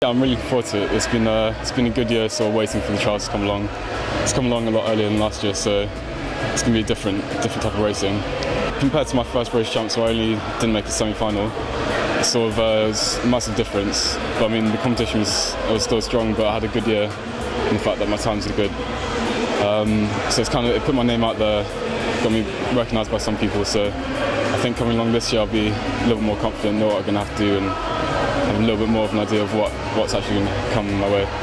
Yeah, I'm really looking forward to it. It's been a good year, sort of waiting for the trials to come along. It's come along a lot earlier than last year, so it's going to be a different type of racing. Compared to my first British Champs, where I only didn't make a semi-final, it was a massive difference. But I mean, the competition was still strong, but I had a good year in the fact that my times were good. So it put my name out there, got me recognised by some people. So I think coming along this year, I'll be a little bit more confident, know what I'm going to have to do, and have a little bit more of an idea of what's actually going to come my way.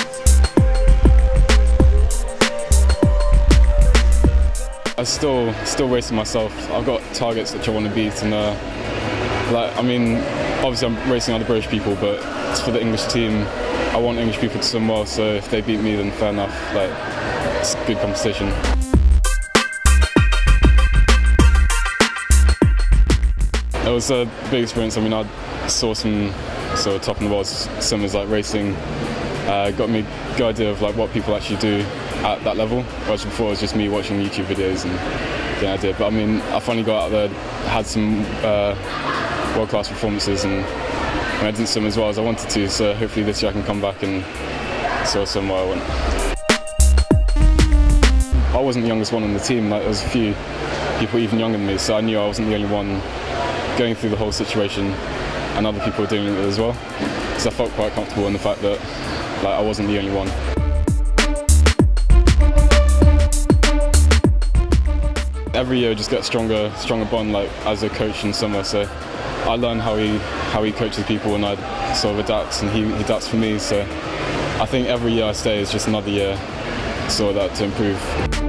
I'm still racing myself. I've got targets which I want to beat, and obviously I'm racing other British people, but it's for the English team. I want English people to swim well, so if they beat me, then fair enough. It's good competition. It was a big experience. I mean, I saw some sort of top in the world swimmers racing. Got me a good idea of what people actually do at that level. Whereas before it was just me watching YouTube videos and getting an idea. But I mean, I finally got out there, had some world-class performances, and I didn't swim as well as I wanted to. So hopefully this year I can come back and sort of swim where I want. I wasn't the youngest one on the team. There was a few people even younger than me, so I knew I wasn't the only one going through the whole situation, and other people were doing it as well. So I felt quite comfortable in the fact that I wasn't the only one. Every year I just get a stronger bond as a coach in summer. So I learn how he coaches people, and I sort of adapt, and he adapts for me. So I think every year I stay is just another year to improve.